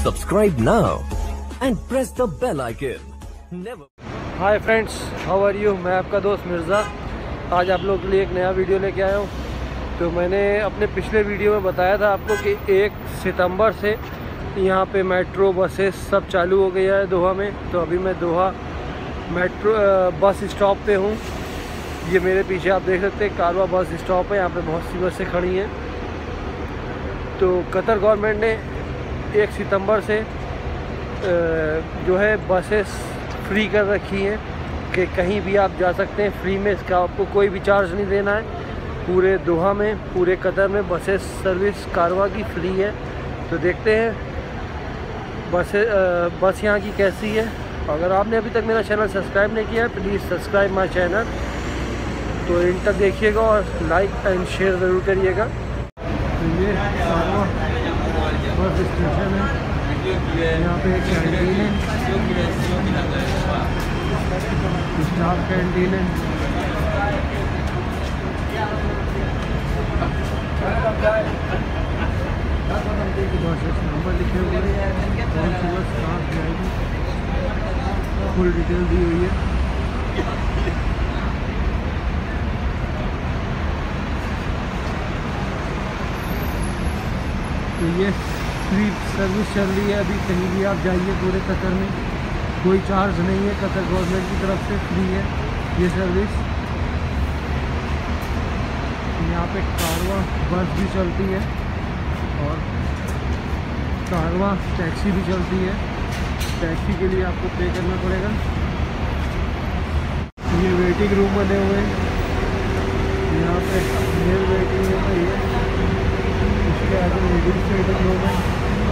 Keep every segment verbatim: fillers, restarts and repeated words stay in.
Subscribe now and press the bell icon. Never. Hi friends, how are you. मैं आपका दोस्त मिर्ज़ा आज आप लोगों के लिए एक नया वीडियो लेके आया हूँ। तो मैंने अपने पिछले वीडियो में बताया था आपको कि एक सितंबर से यहाँ पे मेट्रो बसेस सब चालू हो गया है दोहा में। तो अभी मैं दोहा मेट्रो बस स्टॉप पे हूँ। ये मेरे पीछे आप देख सकते हैं कारवा बस स्टॉप है। यहाँ पे बहुत सी बसें खड़ी हैं। तो कतर गवर्नमेंट ने एक सितंबर से जो है बसेस फ्री कर रखी हैं कि कहीं भी आप जा सकते हैं फ्री में। इसका आपको कोई भी चार्ज नहीं देना है। पूरे दोहा में, पूरे कतर में बसेस सर्विस कारवा की फ्री है। तो देखते हैं बसें बस यहाँ की कैसी है। अगर आपने अभी तक मेरा चैनल सब्सक्राइब नहीं किया है प्लीज़ सब्सक्राइब माय चैनल। तो इन तक देखिएगा और लाइक एंड शेयर ज़रूर करिएगा। तो ये कारवा बस स्टेशन है। यहाँ पे एक कैंटीन है, स्टाफ कैंटीन है। बस नंबर लिखे हुए हैं, कौन सी बस कहाँ जाएगी, फुल डिटेल दी हुई है। तो ये फ्री सर्विस चल रही है। अभी कहीं भी आप जाइए पूरे कतर में, कोई चार्ज नहीं है। कतर गवर्नमेंट की तरफ से फ्री है ये सर्विस। यहाँ पे कारवा बस भी चलती है और कारवा टैक्सी भी चलती है। टैक्सी के लिए आपको पे करना पड़ेगा। ये वेटिंग रूम बने हुए हैं। यहाँ पे मेल वेटिंग रूम है। ये इसके आगे लेडीज वेटिंग रूम है।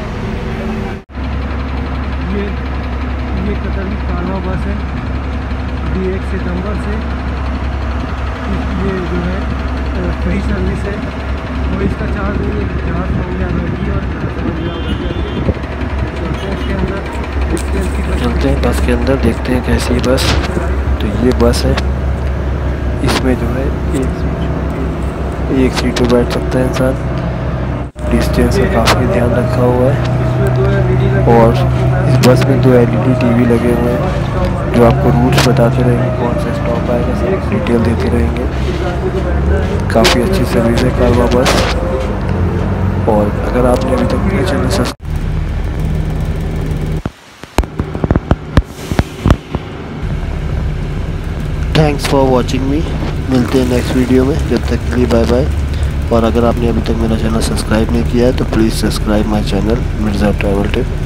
ये ये कतर की कारवा बस है। अभी एक सितंबर से ये जो है फ्री सर्विस है। कोई इसका चार्ज नहीं है। चार्ज हो गया लगी और चलते हैं इसके अंदर चलते हैं बस के अंदर, देखते हैं कैसी है बस। तो ये बस है, इसमें जो है एक सीट एक सीट पर बैठ सकता है इंसान। डिस्टेंस का काफ़ी ध्यान रखा हुआ है। और इस बस में दो एल ई डी टीवी लगे हुए हैं जो आपको रूट्स बताते रहेंगे, कौन सा स्टॉप आएगा, सब डिटेल देते रहेंगे। काफ़ी अच्छी सर्विस है कारवा बस। और अगर आपने अभी तक मेरे channel subscribe thanks for watching me. मिलते हैं नेक्स्ट वीडियो में, जब तक के लिए बाय बाय। और अगर आपने अभी तक मेरा चैनल सब्सक्राइब नहीं किया है तो please subscribe my channel Mirza travel tip.